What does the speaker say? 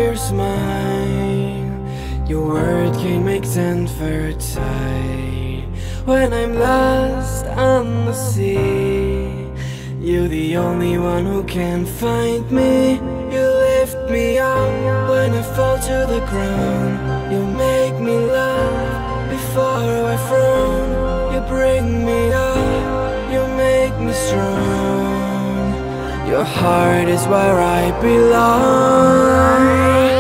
here's mine. Your word can make sense for tide. When I'm lost on the sea, you're the only one who can find me. You lift me up when I fall to the ground. You make me laugh before I frown. You bring me up, you make me strong. Your heart is where I belong.